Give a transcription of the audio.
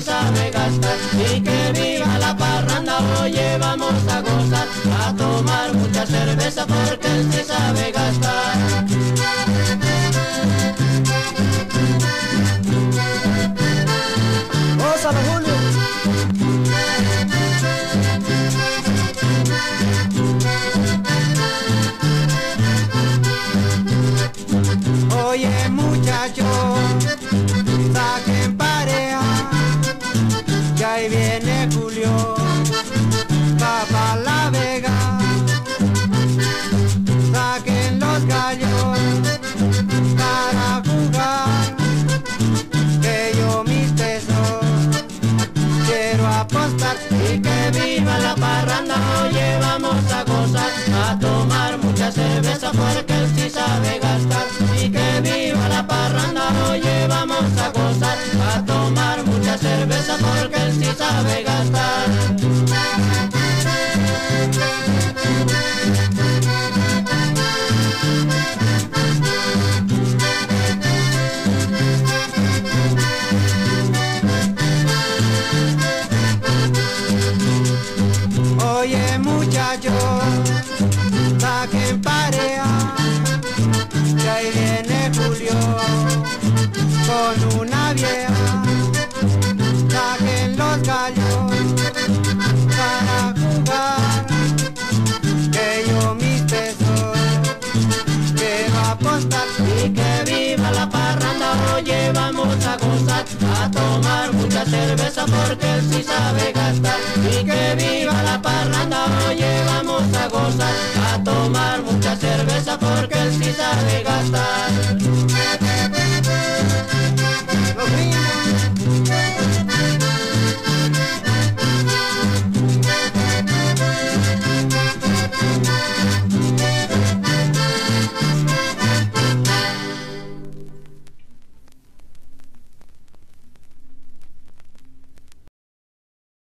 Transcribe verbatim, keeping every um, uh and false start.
sabe gastar. Y que viva la parranda, oye, vamos a gozar, a tomar mucha cerveza porque él sí sabe gastar. ¡Gózalo, Julio! Oye muchachos, saquen pareja, que ahí viene Julio, va pa' La Vega. Saquen los gallos para jugar, que yo mis pesos quiero apostar. Y que viva la parranda, oye, vamos a gozar, a tomar mucha cerveza porque él sí sabe gastar. Y que viva la parranda, oye, vamos a gozar, a tomar mucha cerveza porque él sí sabe gastar. Oye muchachos, saquen pareja, que ahí viene Julio con una vieja. Saquen los gallos para jugar, que yo mis pesos quiero apostar. Y que viva la parranda, oye, vamos a gozar, a tomar mucha cerveza porque él sí sabe gastar. Y que viva la parranda, oye, vamos a gozar, a tomar mucha cerveza porque él sí sabe gastar. Los gringos